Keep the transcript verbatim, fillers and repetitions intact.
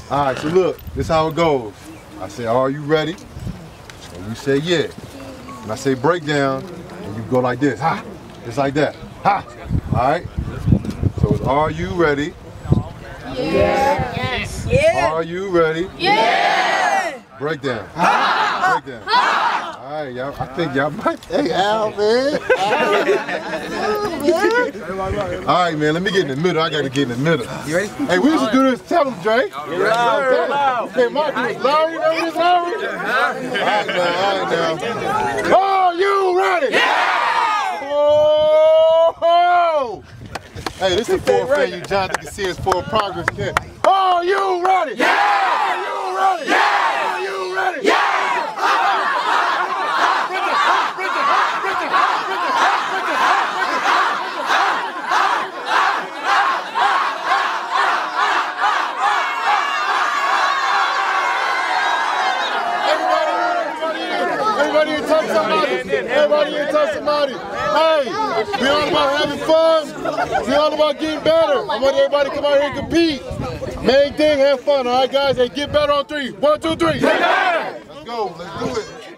All right, so look, this is how it goes. I say, are you ready? And you say, yeah. And I say, break down, and you go like this, ha, just like that, ha. All right? So it's, are you ready? Yeah. Yes. Yeah. Are you ready? Yeah. Break down. Ha. Break down. Ha. All right, y'all. I think y'all might. Hey, Al, man. Al. All right, man. Let me get in the middle. I got to get in the middle. You ready? Hey, we used to do this. Tell them, Dre. You're loud. Okay, my dude, Larry. Remember this, Larry? All right, now. All right, now. Are you ready? Yeah. Oh! Hey, this is for failure, Jonathan Casillas for progress. Kid. Are you ready? Yeah! Are you ready? Yeah! Are you ready? Yeah! Everybody here touch somebody. Everybody here touch somebody. Hey, we all about having fun. We all about getting better. I want everybody to come out here and compete. Main thing, have fun, all right, guys? Hey, get better on three. One, two, three. Let's go. Let's do it.